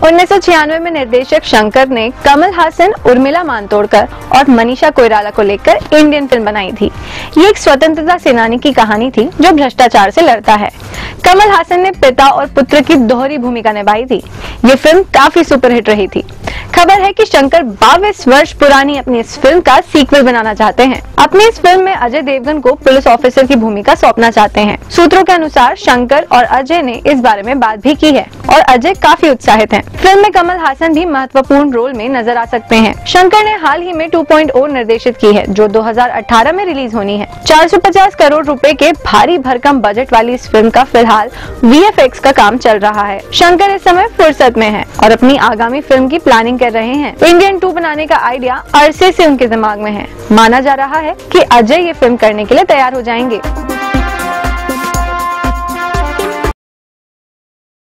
1996 में निर्देशक शंकर ने कमल हासन, उर्मिला मातोंडकर और मनीषा कोइराला को लेकर इंडियन फिल्म बनाई थी। ये एक स्वतंत्रता सेनानी की कहानी थी जो भ्रष्टाचार से लड़ता है। कमल हासन ने पिता और पुत्र की दोहरी भूमिका निभाई थी। ये फिल्म काफी सुपरहिट रही थी। खबर है कि शंकर 22 वर्ष पुरानी अपनी इस फिल्म का सीक्वल बनाना चाहते हैं। अपनी इस फिल्म में अजय देवगन को पुलिस ऑफिसर की भूमिका सौंपना चाहते हैं। सूत्रों के अनुसार शंकर और अजय ने इस बारे में बात भी की है और अजय काफी उत्साहित हैं। फिल्म में कमल हासन भी महत्वपूर्ण रोल में नजर आ सकते हैं। शंकर ने हाल ही में 2.0 निर्देशित की है जो 2018 में रिलीज होनी है। 450 करोड़ रुपए के भारी भरकम बजट वाली इस फिल्म का फिलहाल VFX का काम चल रहा है। शंकर इस समय फुर्सत में है और अपनी आगामी फिल्म की प्लानिंग कर रहे हैं। इंडियन 2 बनाने का आइडिया अरसे से उनके दिमाग में है। माना जा रहा है कि अजय ये फिल्म करने के लिए तैयार हो जाएंगे।